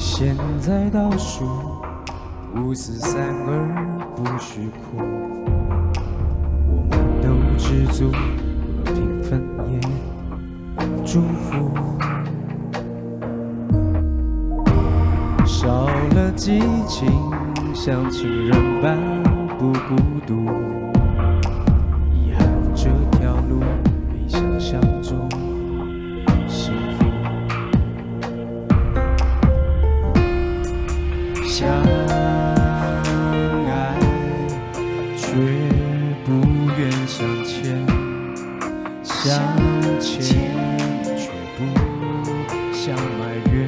现在倒数5、4、3、2，不许哭。我们都知足，和平分也祝福。少了激情，像情人般不孤独。遗憾这条路没想象中幸福。 相爱却不愿向前，向前却不想埋怨。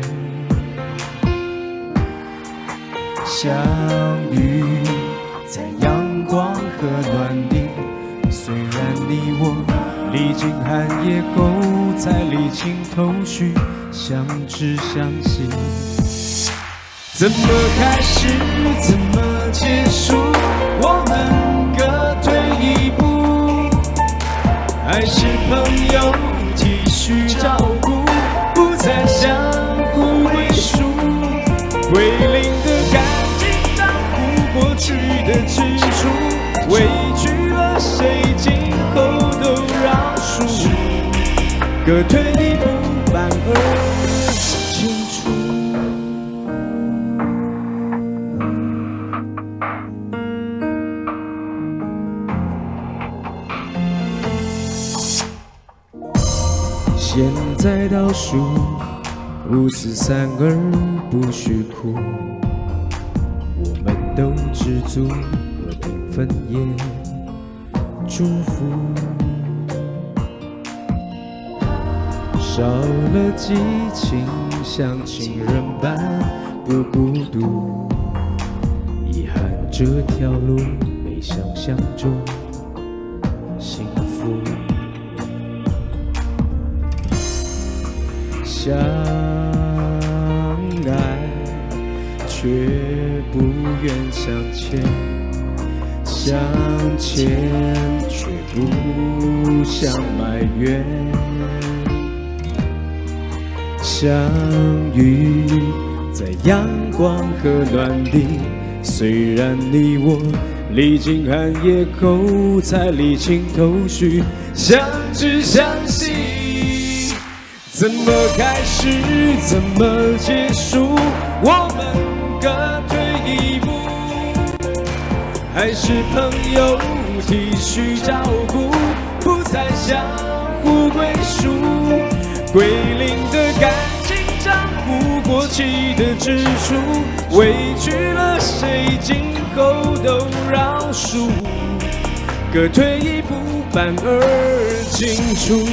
相遇在阳光和暖地，虽然你我历经寒夜后才理清头绪，相知相惜。 怎么开始，怎么结束？我们各退一步，还是朋友继续照顾，不再相互归属。归零的感情当不过去的支出，委屈了谁，今后都饶恕。各退一步，反而清楚。 现在倒数5、4、3、2，不许哭。我们都知足，和平分也祝福。少了激情，像情人般不孤独。遗憾这条路没想象中幸福。 相爱却不愿向前，向前却不想埋怨。相遇在阳光和暖地，虽然你我历经寒夜后才理清头绪，相知相惜。 怎么开始，怎么结束？我们各退一步，还是朋友继续照顾，不再相互归属。归零的感情长不过期的支出，委屈了谁，今后都饶恕。各退一步，反而清楚。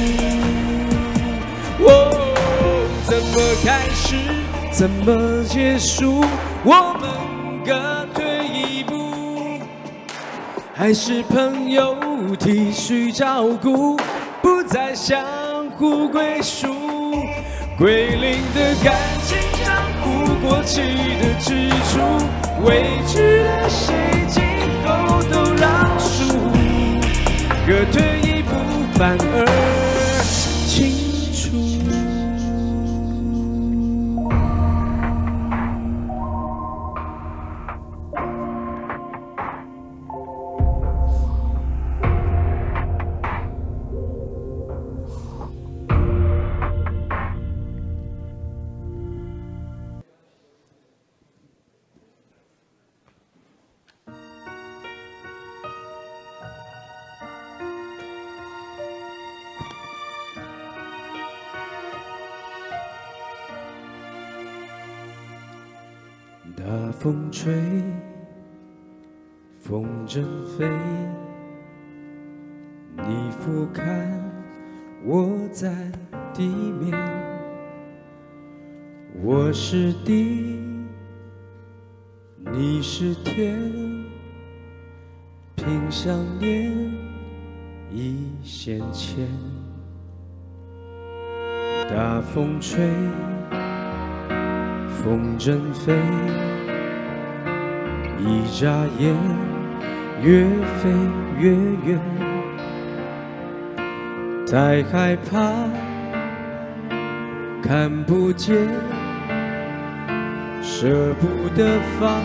怎么开始，怎么结束？我们各退一步，还是朋友继续照顾，不再相互归属。归零的感情长不过期的支出，委屈了谁，今后都饶恕。各退一步，反而清楚。 大风吹，风筝飞，你俯瞰我在地面，我是地，你是天，凭想念一线牵。大风吹。 风筝飞，一眨眼，越飞越远。太害怕，看不见， 舍不得放，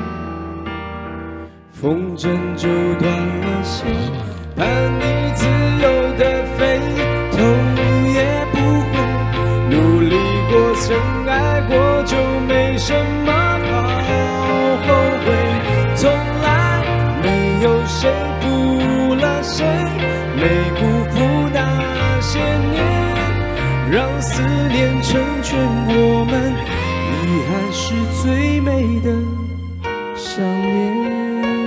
风筝就断了线，盼你自由的飞，头也不回。努力过，曾爱过，就没什么好后悔。从来没有谁负了谁，没辜负那些年，让思念成全我们。遗憾是最美的想念。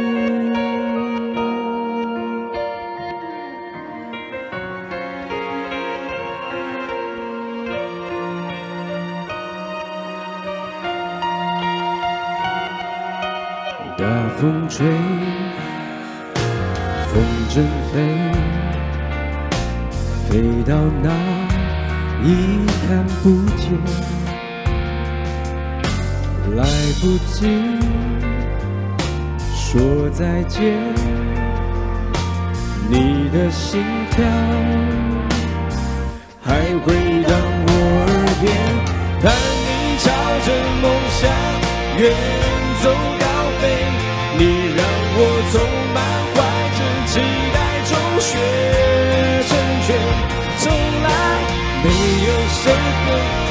大风吹，风筝飞，飞到哪已看不见。来不及说再见，你的心跳还回荡我耳边，盼你朝着梦想远走高飞，你让我总满怀着期待中学成全，从来没有谁和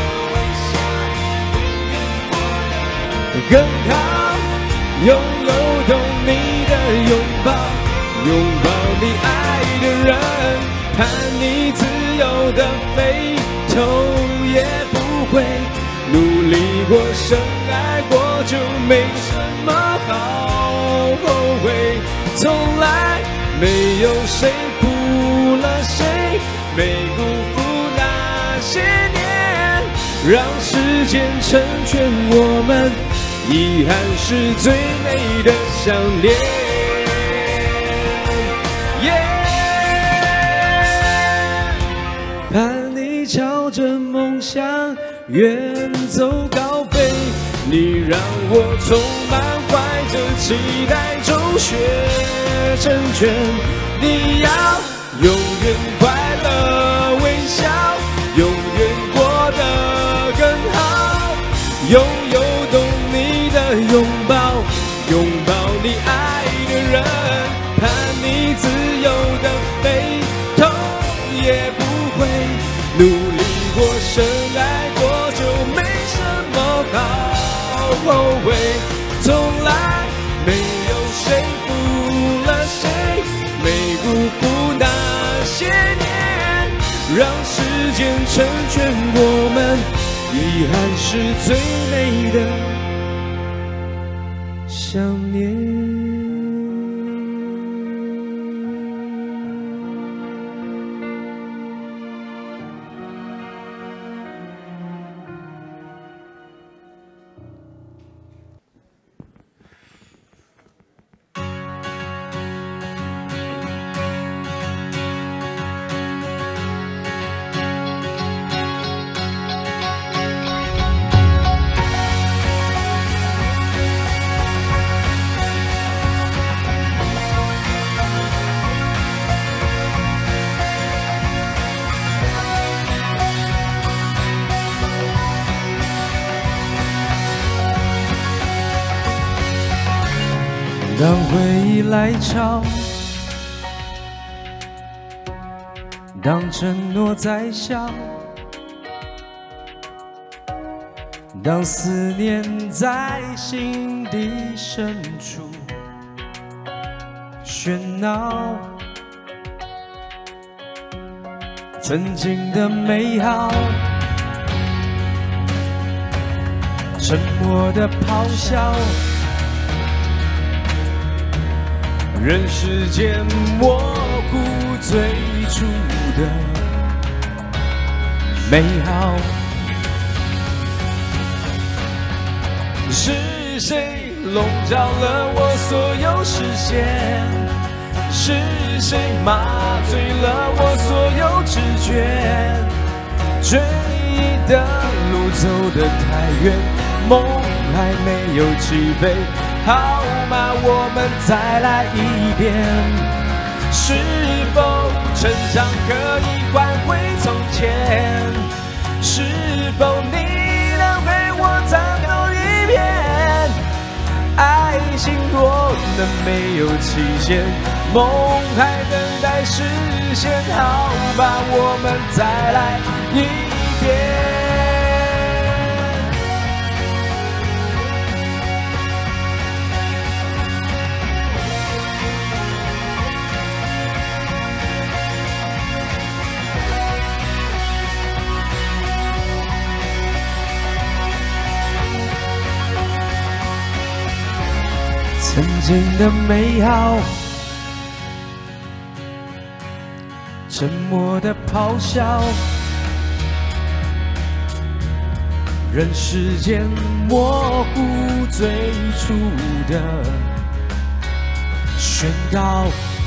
更好，拥有懂你的拥抱，拥抱你爱的人，盼你自由的飞，头也不回。努力过，深爱过，就没什么好后悔。从来没有谁负了谁，没辜负那些年，让时间成全我们。遗憾是最美的想念。盼你朝着梦想远走高飞，你让我充满怀着期待中学成全。你要永远快乐微笑，永远过得更好，拥有懂你的拥抱，拥抱你爱的人，盼你自由的飞，头也不回。努力过，深爱过，就没什么好后悔。从来没有谁负了谁，没辜负那些年，让时间成全我们。遗憾是最美的想念。当回忆来潮，当承诺在笑，当思念在心底深处喧闹，曾经的美好，沉默的咆哮，人世间模糊最初的美好。是谁笼罩了我所有视线？是谁麻醉了我所有知觉？追忆的路走得太远，梦还没有起飞，好吗？我们再来一遍。是否成长可以换回从前？是否你能陪我参透一遍？ 情若能没有期限，梦还等待实现，好吧，我们再来一遍。曾经的美好，沉默的咆哮，任时间模糊最初的宣告。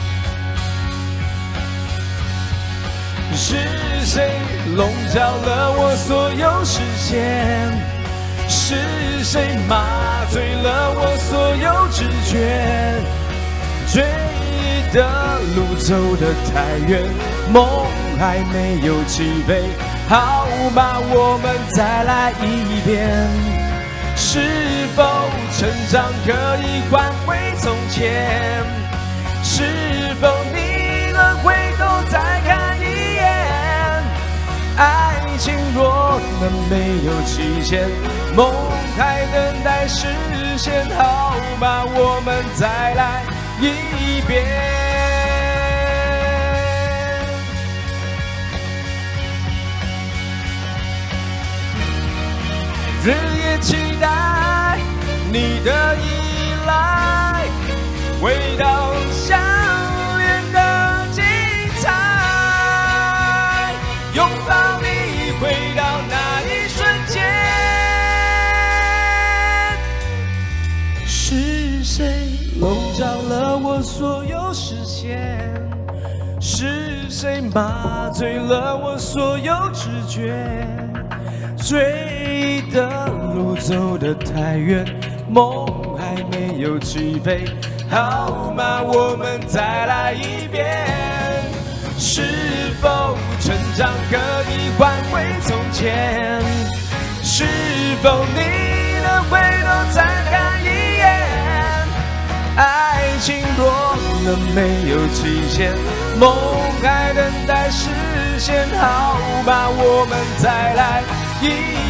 是谁笼罩了我所有视线？是谁麻醉了我所有知觉？追的路走得太远，梦还没有起飞，好吗？我们再来一遍。是否成长可以换回从前？是否你能回头再看一眼？爱情若能没有期限，梦还等待实现，好吗？我们再来一遍。日夜期待你的依来，回到相恋的精彩，拥抱你回到那一瞬间。是谁笼罩了我所有视线？是谁麻醉了我所有知觉？追的路走得太远，梦还没有起飞，好吗？我们再来一遍。是否成长可以换回从前？是否你能回头再看一眼？爱情若能没有期限，梦还等待实现，好吗？我们再来一遍。